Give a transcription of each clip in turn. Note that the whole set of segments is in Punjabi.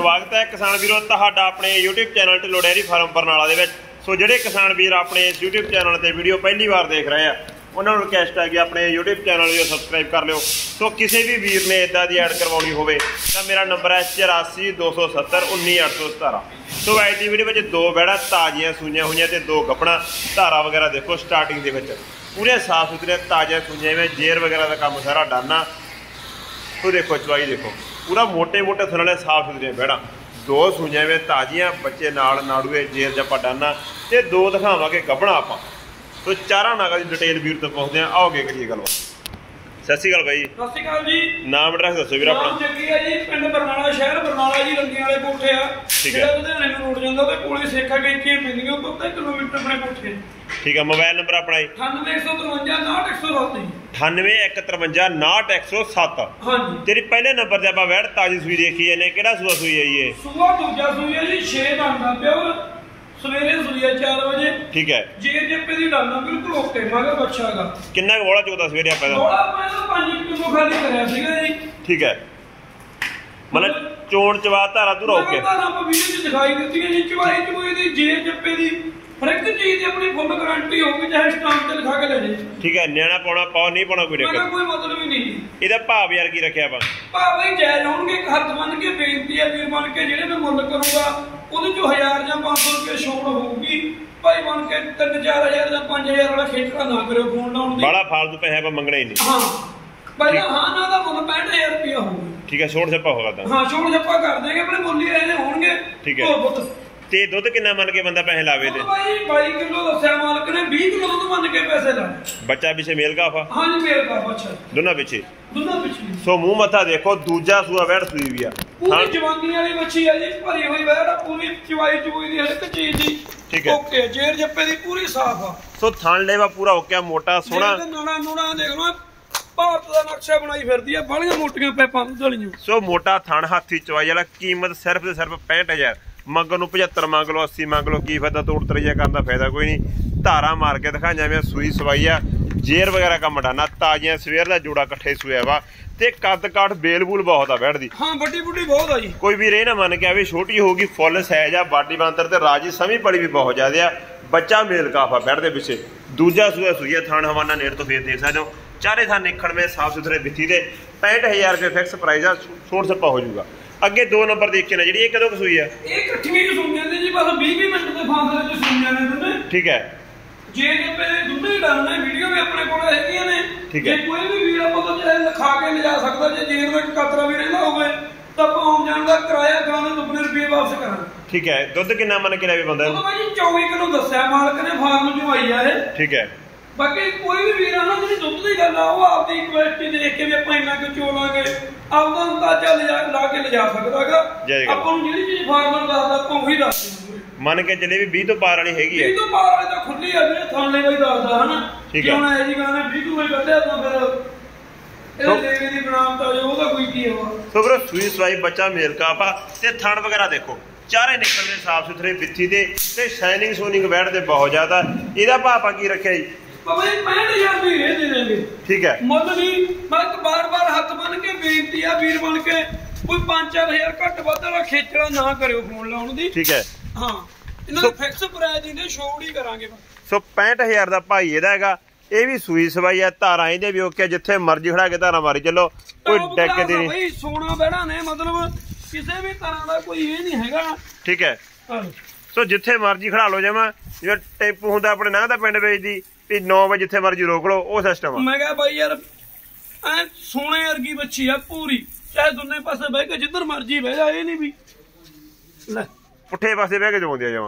स्वागत है किसान वीरों तुहाडा अपने YouTube channel Dhillon dairy farm Barnala दे विच। सो जिहड़े किसान वीर अपने इस यूट्यूब चैनल ते वीडियो पहली बार देख रहे हैं उन्होंने रिक्वेस्ट है कि अपने यूट्यूब चैनल जो सबसक्राइब कर लो। सो किसी भी वीर ने इदा की ऐड करवानी होवे तां मेरा नंबर है 84 270 19 817। सो अज की वीडियो में दो बैड़ा ताज़ियां सूइयां हुई ते दो गप्पना धारा वगैरह देखो स्टार्टिंग के पूरे साफ सुथरे ताज़ा सूइयां में जेर वगैरह का काम सारा डाना। तो देखो चवाई देखो पूरा मोटे मोटे थल्ले साफ सुथरे बैड़ा दो सूइयां में ताज़ियां बच्चे नाल नाड़ूए जेर जपा डाना ते दो दिखावांगे गप्पना आपां। तो चारा नागा की डिटेल वीर तक पहुँचते हैं आओगे करिए गल। सत श्री अकाल भाई। सत श्री अकाल जी। नाम एड्रैस दसो वीर अपना। जग्गी है जी, पिंड बरनाला शहर बरनाला जी, रंगियां वाले कोठे आ। ठीक है। लुधियाने नूं रोड जांदा ते कोले सेखा गेटियां पैंदियां तो 2 किलोमीटर अपने कोठे। ठीक है। मोबाइल नंबर अपना जी 9815 हाँ जी। तेरी पहले नंबर से आप वैड़ ताजी सूई देखी है केड़ा सूआ सूई है ये? सूआ दूजा सूई है जी, 6 दांदा प्योर सवेरे सूई है 4 बजे। ठीक है। जेर जप्पे दी डालना बिल्कुल ओके मगर बच्चा दा कितना बोला चौथा सवेरे आप पैदा? बोला मैं तो 5 किलो खाली करया सीगा जी। ठीक है। मतलब चोण चवा धारा धुरा ओके धारा आप वीडियो च दिखाई दित्ती है जी। चवाई चुई दी जेर जप्पे दी हर एक चीज की अपनी फुल गारंटी होगी चाहे स्टांप ते लिखा के ले जाए। ठीक है। न्याणा पाउणा पाओ नहीं पाउणा कोई दिक्कत कोई मतलब ही नहीं। ਇਹਦਾ ਭਾਵ यार की रखिया ਆਪਾਂ? ਭਾਵ ਹੀ ਜਾਇਜ਼ ਹੋਣਗੇ। ਹੱਥ ਬੰਨ ਕੇ ਬੇਨਤੀ ਹੈ ਵੀਰ ਬਣ ਕੇ ਜਿਹੜੇ ਮੈਂ ਮੁੱਲ ਕਰੂੰਗਾ ਉਹਦੇ ਚੋਂ 1000 ਜਾਂ 500 ਰੁਪਏ ਛੋੜ ਹੋਊਗੀ। ਭਾਈ ਬਣ ਕੇ 3-4000 ਜਾਂ 5000 ਵਾਲਾ ਖੇਚੜਾ ਨਾ ਕਰਿਓ ਫੋਨ ਲਾਉਣ ਦੀ। ਬੜਾ ਫਾਲਤੂ ਪੈਸੇ ਆਪਾਂ ਮੰਗਣਾ ਹੀ ਨਹੀਂ। ਹਾਂ ਭਾਈ ਹਾਂ ਨਾ ਦਾ ਮੁੱਲ 65000 ਰੁਪਏ ਹੋਊਗਾ। ਠੀਕ ਹੈ। ਛੋੜ ਛੱਪਾ ਹੋਗਾ ਤਾਂ? ਹਾਂ ਛੋੜ ਛੱਪਾ ਕਰ ਦੇਗੇ ਆਪਣੇ ਮੁੱਲ ਹੀ ਇਹਦੇ ਹੋਣਗੇ। ਠੀਕ ਹੈ। ਤੇ ਦੁੱਧ ਕਿੰਨਾ ਮੰਨ ਕੇ ਬੰਦਾ ਪੈਸੇ ਲਾਵੇ ਤੇ? ਭਾਈ 22 ਕਿਲੋ ਦੱਸਿਆ ਮਾਲਕ ਨੇ, 20 ਕਿਲੋ ਦੁੱਧ ਮੰਨ ਕੇ ਪੈਸੇ ਲਾ। ਬੱਚਾ ਪਿੱਛੇ ਮੇਲ ਕਾਫਾ? ਹਾਂ ਜੀ ਮੇਲ ਕਾਫਾ। ਅੱਛਾ ਦੋਨਾਂ ਪਿੱਛੇ? ਦੋਨਾਂ ਪਿੱਛੇ। ਸੋ ਮੂੰਹ ਮੱਥਾ ਦੇਖੋ ਦੂਜਾ ਸੂਆ ਵੈੜ ਸੂਈ ਵੀ ਆ ਪੂਰੀ ਜਵਾਨੀ ਵਾਲੀ ਮੱਛੀ ਆ ਜੀ, ਭਰੀ ਹੋਈ ਵੈੜ ਪੂਰੀ ਚਵਾਈ ਚੂਈ ਦੀ ਹਰ ਇੱਕ ਚੀਜ਼ ਦੀ। ਠੀਕ ਹੈ। ਓਕੇ। ਜੇਰ ਜੱਪੇ ਦੀ ਪੂਰੀ ਸਾਫ ਆ। ਸੋ ਥਣ ਲੈਵਾ ਪੂਰਾ ਓਕੇ ਮੋਟਾ ਸੋਹਣਾ। ਨਾਣਾ ਨੂਣਾ ਦੇਖ ਲਓ ਭਾਰਤ ਦਾ ਨਕਸ਼ਾ ਬਣਾਈ ਫਿਰਦੀ ਆ ਬਾਲੀਆਂ ਮੋਟੀਆਂ ਪੈਪਾਂ ਦੁਧਲੀਆਂ। ਸੋ ਮੋਟਾ ਥਣ ਹਾਥੀ ਚਵਾਈ ਵਾਲਾ ਕੀਮਤ ਸਿਰਫ ਤੇ ਸਿਰਫ 65000। ਮੰਗਣ ਨੂੰ 75 ਮੰਗ ਲਓ 80 ਮੰਗ ਲਓ ਕੀ ਫਾਇਦਾ ਤੋੜ ਤਰਈਆ ਕਰਨ ਦਾ ਫਾਇਦਾ ਕੋਈ ਨਹੀਂ। ਧਾਰਾ ਮਾਰ ਕੇ ਦਿਖਾ ਜਿਵੇਂ ਸੂਈ ਸਵਾਈ ਆ ਜੇਰ ਵਗੈਰਾ ਕੰਮ ਡਾਨਾ ਤਾਜ਼ੀਆਂ ਸਵੇਰ ਦਾ ਜੋੜਾ ਇਕੱਠੇ ਸੂਇਆ ਵਾ ਤੇ ਕੱਦ ਕਾਠ ਬੇਲ ਬੂਲ ਬਹੁਤ ਆ ਬੈਠਦੀ। ਹਾਂ ਵੱਡੀ ਬੁੱਢੀ ਬਹੁਤ ਆ ਜੀ। ਕੋਈ ਵੀ ਰੇ ਨਾ ਮੰਨ ਕੇ ਆਵੇ ਛੋਟੀ ਹੋਊਗੀ ਫੁੱਲ ਸਾਈਜ਼ ਆ ਬਾਡੀ ਬਾਂਦਰ ਤੇ ਰਾਜੀ ਸਮੀ ਪੜੀ ਵੀ ਬਹੁਤ ਜ਼ਿਆਦਾ ਆ। ਬੱਚਾ ਮੇਲ ਕਾਫਾ ਬੈਠਦੇ ਪਿੱਛੇ ਦੂਜਾ ਸੂਆ ਸੂਈਆ ਥਾਣ ਹਵਾਨਾ ਨੇੜ ਤੋਂ ਫੇਰ ਦੇਖ ਸਕਦੇ ਹੋ। ਚਾਰੇ ਥਾਂ ਨਿਕਣ ਮੇ ਸਾਫ ਸੁਥਰੇ ਬਿੱਥੀ ਤੇ 65000 ਰੁਪਏ ਫਿਕਸ ਪ੍ਰਾਈਸ ਆ। ਛੋੜ ਸੱਪਾ ਹੋ ਜਾਊਗਾ। ਅੱਗੇ 2 ਨੰਬਰ ਦੇਖੇ ਨਾ ਜਿਹੜੀ ਇਹ ਕਦੋਂ ਕਸੂਈ ਆ? ਇਹ ਇਕੱਠੀਆਂ ਹੀ ਸੂਈਆਂ ਨੇ ਜੀ, ਬਸ 20 ਮਿੰਟ ਦੇ ਫਾਸਲੇ 'ਚ ਸੂਈਆਂ ਨੇ ਦੋਨੇ। ਠੀਕ ਹੈ। ਜੇ ਪਹਿਲੇ ਦੁੱਧ ਹੀ ਡਾਲਣੇ ਵੀਡੀਓ ਵੀ ਆਪਣੇ ਕੋਲ ਹੈਗੀਆਂ ਨੇ। ਠੀਕ ਹੈ। ਕੋਈ ਵੀ ਵੀਰ ਆਪਾਂ ਤੋਂ ਚਾਹੇ ਲਿਖਾ ਕੇ ਲਿਜਾ ਸਕਦਾ ਜੇ ਜੇਰ ਦਾ ਕਤਰਾ ਵੀ ਰਹਿੰਦਾ ਹੋਵੇ ਤਾਂ ਆਪਾਂ ਆਉਣ ਜਾਣ ਦਾ ਕਿਰਾਇਆ ਗਾਂ ਦੇ ਦੁੱਗਣੇ ਰੁਪਏ ਵਾਪਸ ਕਰਾਂਗੇ। ਠੀਕ ਹੈ। ਦੁੱਧ ਕਿੰਨਾ ਮੰਨ ਕੇ ਲੈਵੇ ਬੰਦਾ? ਉਹ ਭਾਈ 24 ਕਿਲੋ ਦੱਸਿਆ ਮਾਲਕ ਨੇ ਫਾਰਮ 'ਚੋਂ ਆਈ ਆ ਇਹ। ਠੀਕ ਹੈ। ਬਾਕੀ ਕੋਈ ਵੀ ਵੀਰ ਆ ਨਾ ਜਿਹੜੀ ਦੁੱਧ ਦੀ ਗੱਲ ਆ ਉਹ ਆਪਦੀ ਕੁਆਲਿਟੀ ਦੇਖ ਕੇ ਵੀ ਆਪਾਂ ਇੰਨਾ ਕੁ ਚੋਲਾਂਗੇ ਆਪਦਾ ਅੰਦਾਜ਼ਾ ਲਾ ਕੇ ਲਿਜਾ ਸਕਦਾ ਹੈਗਾ। ਆਪਾਂ ਨੂੰ ਜਿਹੜੀ ਚੀਜ਼ ਫਾਰਮਰ ਦੱਸਦਾ ਆਪਾਂ ਉਹੀ ਦੱਸ ਦਿੰਦੇ। ਮੰਨ ਕੇ ਚੱਲੇ ਵੀ 20 ਤੋਂ ਪਾਰ ਵਾਲੀ ਹੈਗੀ ਹੈ। 20 ਤੋਂ ਪਾਰ ਵਾਲੀ ਤਾਂ ਖੁੱਲੀ ਆ ਜਿਹੜੇ ਥਾਣੇ ਬਾਈ ਦੱਸਦਾ ਹਨਾ। ਠੀਕ ਹੈ। ਹੁਣ ਇਹ ਜੀ ਕਹਿੰਦੇ 20 ਤੋਂ ਹੀ ਕੱਢਿਆ ਤਾਂ ਫਿਰ ਇਹ ਲੇਵੇ ਦੀ ਬਣਾਵਟ ਜੋ ਉਹਦਾ ਕੋਈ ਕੀ ਹੋਵਾ। ਸੋ ਬਰੋ ਸੂਈ ਸਵਾਈ ਬੱਚਾ ਮੇਲ ਕਾਪਾ ਤੇ ਥਣ ਵਗੈਰਾ ਦੇਖੋ ਚਾਰੇ ਨਿਕਲਦੇ ਸਾਫ ਸੁਥਰੇ ਬਿੱਥੀ ਤੇ ਸ਼ਾਈਨਿੰਗ ਸੋਨਿੰਗ ਬੈਠ ਦੇ ਬਹੁਤ ਜ਼ਿਆਦਾ। ਇਹਦਾ ਭਾਪਾ ਕੀ ਰੱਖਿਆ ਜੀ? 65000 ਰੁਪਏ ਦੇ ਦੇਣਗੇ। ਠੀਕ ਹੈ। ਮੁੱਲ ਨਹੀਂ ਮੈਂ ਬਾਰ-ਬਾਰ ਹੱਥ ਬੰਨ ਕੇ ਬੇਨਤੀ ਆ ਵੀਰ ਬਣ ਕੇ ਕੋਈ 5-4000 ਘੱਟ ਵੱਧ ਵਾਲਾ ਖੇਚੜਾ ਨਾ ਕਰਿਓ ਫੋਨ ਲਾਉਣ ਦੀ। ਠੀਕ ਹੈ। ਹਾਂ ਇਹਨਾਂ ਦਾ ਫਿਕਸ ਪ੍ਰਾਈਸ ਦਿੰਦੇ ਛੋੜ ਹੀ ਕਰਾਂਗੇ। ਸੋ 65000 ਦਾ ਭਾਈ ਇਹਦਾ ਹੈਗਾ। ਇਹ ਵੀ ਸੂਈ ਸਵਾਈ ਆ ਧਾਰਾਂ ਇਹਦੇ ਵੀ ਓਕੇ ਜਿੱਥੇ ਮਰਜ਼ੀ ਖੜਾ ਕੇ ਧਾਰਾਂ ਮਾਰੀ ਚੱਲੋ ਕੋਈ ਡੈਕ ਦੀ ਨਹੀਂ। ਬਈ ਸੋਨਾ ਬਹਿਣਾ ਨੇ ਮਤਲਬ ਕਿਸੇ ਵੀ ਤਰ੍ਹਾਂ ਦਾ ਕੋਈ ਇਹ ਨਹੀਂ ਹੈਗਾ। ਠੀਕ ਹੈ। ਸੋ ਜਿੱਥੇ ਮਰਜ਼ੀ ਖੜਾ ਲਓ ਜਮਾ ਜਿਵੇਂ ਟੈਂਪੂ ਹੁੰਦਾ ਆਪਣੇ ਨਾਂਹ ਦਾ ਪਿੰਡ ਵੇਚਦੀ ਵੀ 9 ਵਜੇ ਜਿੱਥੇ ਮਰਜ਼ੀ ਰੋਕ ਲਓ ਉਹ ਸਿਸਟਮ ਆ। ਮੈਂ ਕਿਹਾ ਬਾਈ ਯਾਰ ਐ ਸੋਨੇ ਵਰਗੀ ਬੱਚੀ ਆ ਪੂਰੀ ਚਾਹੇ ਦੋਨੇ ਪਾਸੇ ਬਹਿ ਕੇ ਜਿੱਧਰ ਮਰਜ਼ੀ ਬਹਿ ਜਾ। ਇਹ ਨਹੀਂ ਵੀ ਲੈ ਪੁੱਠੇ ਪਾਸੇ ਬਹਿ ਕੇ ਜਮਾਉਂਦੇ ਆ ਜਮਾ।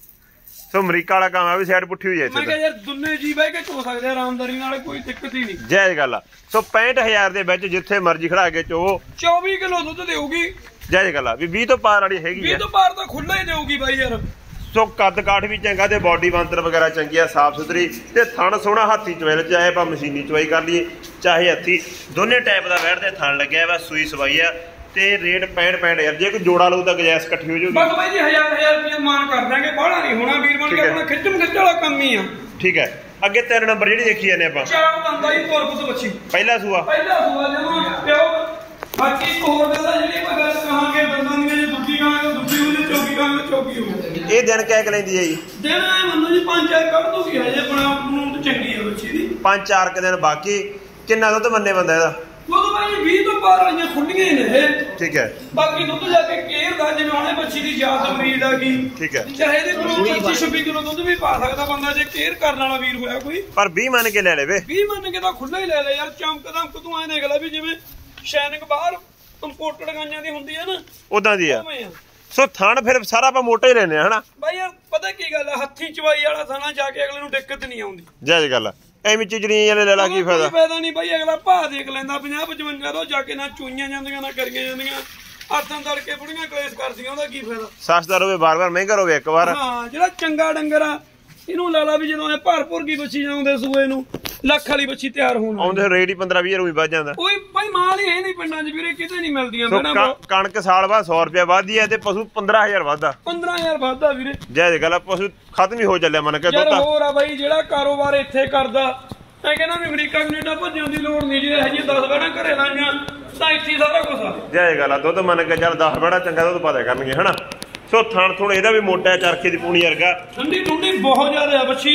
ਸੋ ਅਮਰੀਕਾ ਵਾਲਾ ਕੰਮ ਆ ਵੀ ਸਾਈਡ ਪੁੱਠੀ ਹੋ ਜਾਏ। ਮੈਂ ਕਿਹਾ ਯਾਰ ਦੋਨੇ ਜੀ ਬਹਿ ਕੇ ਚੋ ਸਕਦੇ ਆਰਾਮਦਾਰੀ ਨਾਲ ਕੋਈ ਦਿੱਕਤ ਹੀ ਨਹੀਂ। ਜਾਇਜ਼ ਗੱਲ ਆ। ਸੋ 65000 ਦੇ ਵਿੱਚ ਜਿੱਥੇ ਮਰਜ਼ੀ ਖੜਾ ਕੇ ਚੋ 24 ਕਿਲੋ ਦੁੱਧ ਦੇਊਗੀ। ਜਾਇਜ਼ ਗੱਲ ਆ ਵੀ 20 ਤੋਂ ਪਾਰ ਵਾਲੀ ਹੈਗੀ। 20 ਤੋਂ ਪਾਰ ਤਾਂ ਖੁੱਲਾ ਹੀ ਦੇਊਗੀ ਬਾਈ ਯਾਰ। ਸੋ ਕੱਦ ਕਾਠ ਵੀ ਚੰਗਾ ਤੇ ਬਾਡੀ ਬਾਂਦਰ ਵਗੈਰਾ ਚੰਗੀ ਆ ਸਾਫ ਸੁਥਰੀ ਤੇ ਥਣ ਸੋਹਣਾ ਹਾਥੀ ਚਵੇਲ ਚਾਹੇ ਆਪਾਂ ਮਸ਼ੀਨੀ ਚਵਾਈ ਕਰ ਲਈਏ ਚਾਹੇ ਹੱਥੀ ਦੋਨੇ ਟਾਈਪ ਦਾ ਵੈੜ ਦੇ ਥਣ ਲੱਗਿਆ ਵਾ। ਸੂਈ ਸਵਾਈ ਆ ਤੇ ਰੇਟ 65-65 ਜੇ ਕੋਈ ਜੋੜਾ ਲਊ ਤਾਂ ਗੁਜਾਇਸ਼ ਇਕੱਠੀ ਹੋ ਜਾਊਗੀ। ਬਸ ਬਾਈ ਜੀ 1000 ਰੁਪਏ ਮਾਨ ਕਰ ਦਾਂਗੇ ਬਾਹਲਾ ਨਹੀਂ ਹੋਣਾ ਵੀਰ ਬਣ ਕੇ ਆਪਣਾ ਖਿੱਚਮ ਖਿੱਚ ਵਾਲਾ ਕੰਮ ਹੀ ਆ। ਠੀਕ ਹੈ। ਅੱਗੇ 3 ਨੰਬਰ ਜਿਹੜੀ ਦੇਖੀ ਜਾਂਦੇ ਆਪਾਂ 4 ਦੰਦਾਂ ਹੀ ਕੋਰਪਸ ਬੱਚੀ ਪਹਿਲਾ ਸੂਆ ਜਮਾ ਪਿਓ। ਬਾਕੀ ਇੱਕ ਹੋਰ ਗੱਲ ਜਿਹੜੀ ਆਪਾਂ ਗੱਲ ਕਹਾਂਗੇ ਦੰਦਾਂ ਦੀਆਂ ਜੇ ਦੂਜੀ ਗੱਲ ਚੌਕੀ ਹੋ ਗਈ। ਇਹ ਦਿਨ ਕਿਆ ਲੈਂਦੀ ਹੈ ਜੀ? ਦਿਨ ਮੰਨੋ ਜੀ 5-4 ਕੱਢ ਦੂਗੀ ਹਜੇ ਆਪਣਾ ਨੂੰ ਤਾਂ ਚੰਗੀ ਹੈ ਬੱਚੀ ਦੀ। 5-4 ਦਿਨ ਬਾਕੀ। ਕਿੰਨਾ ਦੁੱਧ ਮੰਨੇ ਬੰਦਾ ਇਹਦਾ? ਉਹ ਤਾਂ ਭਾਈ 20 ਤੋਂ ਪਾਰ ਵਾਲੀਆਂ ਖੁੱਲੀਆਂ ਹੀ ਨੇ ਇਹ। ਠੀਕ ਹੈ। ਬਾਕੀ ਦੁੱਧ ਜਾ ਕੇ ਕੇਅਰ ਦਾ ਜਿਵੇਂ ਉਹਨੇ ਬੱਚੀ ਦੀ ਜਾਤ ਬਰੀਡ ਆ ਗਈ। ਠੀਕ ਹੈ। ਚਾਹੇ ਇਹਦੇ ਕੋਲ 25-26 ਕਿਲੋ ਦੁੱਧ ਵੀ ਪਾ ਸਕਦਾ ਬੰਦਾ ਜੇ ਕੇਅਰ ਕਰਨ ਵਾਲਾ ਵੀਰ ਹੋਇਆ ਕੋਈ। ਪਰ 20 ਮੰਨ ਕੇ ਲੈ ਲੈਵੇ। 20 ਮੰਨ ਕੇ ਤਾਂ ਖੁੱਲਾ ਹੀ ਲੈ ਲੈ ਯਾਰ। ਚਮਕ ਦਮਕ ਤੂੰ ਐਂ ਦੇਖ ਲੈ ਵੀ ਜਿਵੇਂ ਸ਼ਾਈਨਿੰਗ ਬਾਹਰ ਇੰਪੋਰਟਡ ਗਾਈਆਂ ਦੀ ਹੁੰਦੀ ਹੈ ਨਾ, ਉਦਾਂ ਦੀ ਆ। ਸੋ ਥਣ ਫਿਰ ਸਾਰਾ ਆਪਾਂ ਮੋਟਾ ਹੀ ਲੈਨੇ ਆ ਹਨਾ ਬਾਈ ਯਾਰ। ਪਤਾ ਕੀ ਗੱਲ ਆ, ਹੱਥੀ ਚਵਾਈ ਵਾਲਾ ਥਾਣਾ ਜਾ ਕੇ ਅਗਲੇ ਨੂੰ ਦਿੱਕਤ ਨਹੀਂ ਆਉਂਦੀ। ਜਾਇਜ਼ ਗੱਲ ਆ। ਐਵੇਂ ਚਿਜੜੀਆਂ ਜਿਹਨੇ ਲੈ ਲਾ ਕੀ ਫਾਇਦਾ? ਫਾਇਦਾ ਨਹੀਂ ਬਾਈ। ਅਗਲਾ ਭਾਅ ਦੇਖ ਲੈਂਦਾ 50-55 ਤੋਂ ਜਾ ਕੇ ਨਾ ਚੂਈਆਂ ਜਾਂਦੀਆਂ ਨਾ ਕਰੀਆਂ ਜਾਂਦੀਆਂ, ਹੱਥਾਂ ਤੜਕੇ ਬੁੜੀਆਂ ਕਲੇਸ਼ ਕਰਦੀਆਂ, ਉਹਦਾ ਕੀ ਫਾਇਦਾ? ਸਸਤਾ ਰੋਵੇ ਬਾਰ-ਬਾਰ, ਮਹਿੰਗਾ ਰੋਵੇ ਇੱਕ ਵਾਰ। ਹਾਂ ਜਿਹੜਾ ਚੰਗਾ ਡੰਗਰ ਆ ਇਹਨੂੰ ਲਾ ਲਾ ਵੀ ਜਦੋਂ ਇਹ ਭਰਪੂਰ ਕੀ ਬੱਚੀ ਜਾਂਦੇ ਸੂਏ ਨੂੰ ਲੱਖ ਵਾਲੀ ਬੱਚੀ ਤਿਆਰ ਹੋਣ ਆਉਂਦੇ ਰੇਟ ਹੀ 15-20 ਰੁਪਏ ਵੱਧ ਜਾਂਦਾ। ਕੋਈ ਭਾਈ ਮਾਲ ਹੀ ਹੈ ਨਹੀਂ ਪਿੰਡਾਂ 'ਚ ਵੀਰੇ, ਕਿਤੇ ਨਹੀਂ ਮਿਲਦੀਆਂ। ਕਣਕ ਸਾਲ ਬਾਅਦ 100 ਰੁਪਏ ਵੱਧਦੀ ਹੈ ਤੇ ਪਸ਼ੂ 15,000 ਵੱਧਦਾ। 15,000 ਵੱਧਦਾ ਵੀਰੇ। ਜਾਇਜ਼ ਗੱਲ ਆ। ਪਸ਼ੂ ਖਤਮ ਹੀ ਹੋ ਚੱਲਿਆ ਮੰਨ ਕੇ ਦੁੱਧ। ਹੋਰ ਆ ਬਾਈ ਜਿਹੜਾ ਕਾਰੋਬਾਰ ਇੱਥੇ ਕਰਦਾ, ਮੈਂ ਕਹਿੰਦਾ ਵੀ ਅਮਰੀਕਾ ਕੈਨੇਡਾ ਭੱਜਣ ਦੀ ਲੋੜ ਨਹੀਂ। ਜੇ ਹਜੇ 10 ਬੈਣਾ ਘਰੇ ਲਾਈਆਂ ਤਾਂ ਇੱਥੇ ਸਾਰਾ ਕੁਝ ਆ। ਜਾਇਜ਼ ਗੱਲ ਆ। ਦੁੱਧ ਮੰਨ ਕੇ ਚੱਲ 10 ਬੈਣਾ ਚੰਗਾ ਦੁੱਧ ਪਾ ਦਿਆ ਕਰਨਗੇ ਹਨਾ। ਸੋ ਥਣ ਥੁਣ ਇਹਦਾ ਵੀ ਮੋਟਾ, ਚਰਖੇ ਦੀ ਪੂਣੀ ਵਰਗਾ। ਠੰਡੀ ਠੁੰਡੀ ਬਹੁਤ ਜ਼ਿਆਦਾ ਆ ਬੱਚੀ।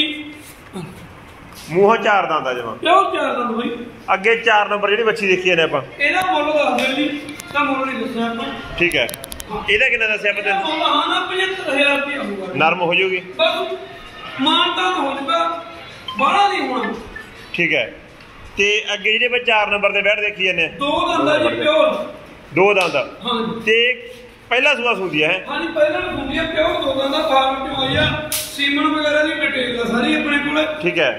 ਮੂੰਹ 4 ਦੰਦ ਆ ਜਮਾ। ਕਿਉਂ 4 ਦੰਦ ਬਾਈ? ਅੱਗੇ 4 ਨੰਬਰ ਜਿਹੜੀ ਬੱਚੀ ਦੇਖੀ ਨੇ ਆਪਾਂ, ਇਹਦਾ ਮੁੱਲ ਦੱਸ ਦਿਓ ਜੀ। ਤਾਂ ਮੁੱਲ ਨਹੀਂ ਦੱਸਿਆ ਆਪਾਂ। ਠੀਕ ਹੈ। ਇਹਦਾ ਕਿੰਨਾ ਦੱਸਿਆ ਆਪਾਂ ਤੈਨੂੰ? ਮੁੱਲ ਹਾਂ ਨਾ 75,000 ਰੁਪਏ ਹੋਊਗਾ। ਨਰਮ ਹੋ ਜਾਊਗੀ ਬਸ ਮਾਨਤਾ ਹੋ ਜਾਊਗਾ, ਬਾਹਲਾ ਨਹੀਂ ਹੋਣਾ। ਠੀਕ ਹੈ। ਤੇ ਅੱਗੇ ਜਿਹੜੇ ਆਪਾਂ 4 ਨੰਬਰ ਤੇ ਬੈਠ ਦੇਖੀ ਜਾਂਦੇ 2 ਦੰਦ ਆ ਜੀ ਪਿਓਰ। 2 ਦੰਦ। ਹਾਂ ਤੇ ਪਹਿਲਾ ਸੂਆ ਸੁੰਦੀ ਹੈ। ਹਾਂਜੀ ਪਹਿਲਾਂ ਸੁੰਦੀ ਹੈ ਪਿਓਰ 2 ਦੰਦ ਦਾ। ਫਾਰਮ ਚੋਂ ਆਈ ਆ। ਸੀਮਨ ਵਗੈਰਾ ਦੀ ਡਿਟੇਲ ਆ ਸਾਰੀ ਆਪਣੇ ਕੋਲ। ਠੀਕ ਹੈ।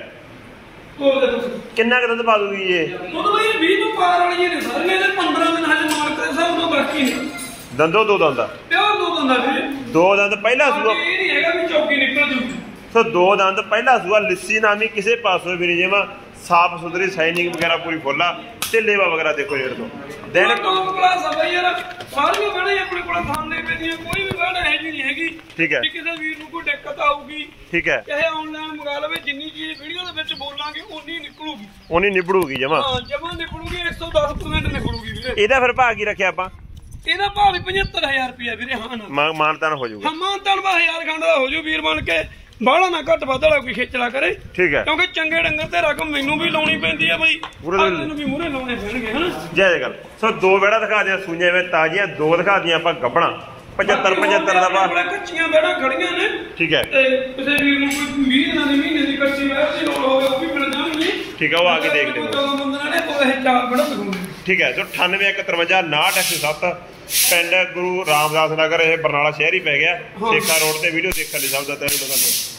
ਕਿੰਨਾ ਕੁ ਦੁੱਧ ਪਾ ਦੂਗੀ ਇਹ? ਦੁੱਧ ਬਈ 20 ਤੋਂ ਪਾਰ ਵਾਲੀਆਂ ਨੇ ਸਾਰੀਆਂ। ਇਹਦੇ 15 ਦਿਨ ਹਜੇ ਮਾਲਕ ਦੇ ਹਿਸਾਬ ਨਾਲ ਬਾਕੀ ਨੇ। ਦੰਦੋ 2 ਦੰਦ ਆ। ਪਿਓਰ 2 ਦੰਦ ਆ ਵੀਰੇ। 2 ਦੰਦ ਪਹਿਲਾ ਸੂਆ। ਇਹ ਨਹੀਂ ਹੈਗਾ ਵੀ ਚੌਕੀ ਨਿਕਲ ਜੂਗੀ। ਸੋ 2 ਦੰਦ ਪਹਿਲਾ ਸੂਆ। ਲਿੱਸੀ ਨਾਮੀ ਕਿਸੇ ਪਾਸੋਂ ਵੀ ਨਹੀਂ ਜਮਾ ਸਾਫ ਸੁਥਰੀ, ਸਾਈਨਿੰਗ ਵਗੈਰਾ ਪੂਰੀ ਫੁੱਲ ਆ। ਤੇ ਲੇਵਾ ਵਗੈਰਾ ਦੇਖੋ ਯਾਰ ਤੋਂ ਦਿਨ ਟੌਪ ਕਲਾਸ ਆ ਬਈ ਯਾਰ। ਸਾਰੀਆਂ ਬੜੇ ਆਪਣੇ ਕੋਲ ਥਾਂ ਦੇ ਪੈਦੀਆਂ, ਕੋਈ ਵੀ ਬੜਾ ਇਹੋ ਜਿਹੀ ਨਹੀਂ ਹੈਗੀ। ਠੀਕ ਹੈ। ਕਿਸੇ ਵੀਰ ਨੂੰ ਕੋਈ ਦਿੱਕਤ ਆਊਗੀ, ਠੀਕ ਹੈ, ਚਾਹੇ ਆਨਲਾਈਨ ਮੰਗਾ ਲਵੇ। ਜਿੰਨੀ ਚੀਜ਼ ਵੀਡੀਓ ਦੇ ਵਿੱਚ ਬੋਲਾਂਗੇ ਉਨੀ ਨਿਕਲੂਗੀ। ਉਨੀ ਨਿਬੜੂਗੀ ਜਮਾ। ਹਾਂ ਜਮਾ ਨਿਕਲੂਗੀ। 110% ਨਿਕਲੂਗੀ ਵੀਰੇ। ਇਹਦਾ ਫਿਰ ਭਾਅ ਕੀ ਰੱਖਿਆ ਆਪਾਂ? ਇਹਦਾ ਭਾਅ ਵੀ 75,000 ਰੁਪਏ ਵੀਰੇ। ਹਾਂ ਨਾ ਮਾਨਤਾਨ ਹੋ ਜਾਊਗਾ। ਹਾਂ ਮਾਨਤਾਨ 1000 ਖੰਡ ਦਾ ਹੋ ਜੂ ਵੀਰ ਬਣ ਕੇ। ਬਾਹਲਾ ਨਾ ਘੱਟ ਵੱਧ ਵਾਲਾ ਕੋਈ ਖੇਚਲਾ ਕਰੇ। ਠੀਕ ਹੈ। ਕਿਉਂਕਿ ਚੰਗੇ ਡੰਗਰ ਤੇ ਰਕਮ ਮੈਨੂੰ ਵੀ ਲਾਉਣੀ ਪੈਂਦੀ ਹੈ ਬਈ। ਮੈਨੂੰ ਵੀ ਮੂਹਰੇ ਲਾਉਣੇ ਪੈਣਗੇ ਹਨਾ। ਜੈ ਗੱਲ। ਸੋ 2 ਬੈੜਾ ਦਿਖਾ ਦਿਆਂ ਸੂਈਆਂ ਵੇ ਤਾਜ਼ੀਆਂ, 2 ਦਿਖਾ ਦਿਆਂ ਆਪਾਂ ਗੱਬਣਾ। 75 ਦਾ ਬਾਅਦ ਕੱਚੀਆਂ ਬੈੜਾ ਖੜੀਆਂ ਨੇ। ਠੀਕ ਹੈ। ਤੇ ਕਿਸੇ ਵੀਰ ਨੂੰ ਕੋਈ 20 ਦਿਨਾਂ ਦੀ ਮਹੀਨੇ ਦੀ ਕੱਚੀ ਬੈੜ ਦੀ ਲੋੜ ਹੋਵੇ ਉਹ ਵੀ ਮਿਲ ਜਾਣਗੀ। ਠੀਕ ਹੈ। ਉਹ ਆ ਕੇ ਦੇਖ ਲਿਓ। 14 ਬੰਦਿਆਂ ਨੇ ਉਹ ਇਹ 4 ਬੈੜਾ ਦਿਖਾਉਂਦੇ। ਠੀਕ ਹੈ। ਸੋ 9815598107 ਪਿੰਡ ਗੁਰੂ ਰਾਮਦਾਸ ਨਗਰ, ਇਹ ਬਰਨਾਲਾ ਸ਼ਹਿਰ ਹੀ ਪੈ ਗਿਆ। ਸੇਖਾ ਰੋਡ ਤੇ। ਵੀਡੀਓ ਦੇਖਣ ਲਈ ਸਭ ਦਾ ਤਹਿ ਦਿਲ ਧੰਨਵਾਦ।